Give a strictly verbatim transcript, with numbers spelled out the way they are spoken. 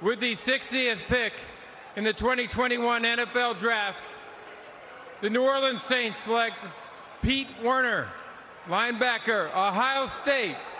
With the sixtieth pick in the twenty twenty-one N F L Draft, the New Orleans Saints select Pete Werner, linebacker, Ohio State.